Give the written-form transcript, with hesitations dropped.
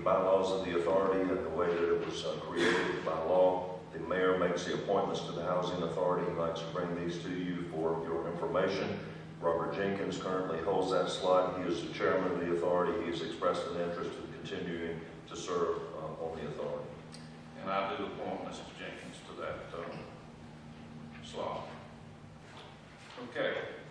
bylaws of the authority and the way that it was created by law. The mayor makes the appointments to the Housing Authority. He'd like to bring these to you for your information. Robert Jenkins currently holds that slot. He is the chairman of the authority. He's expressed an interest in continuing to serve on the authority. And I do appoint Mr. Jenkins to that slot. Okay.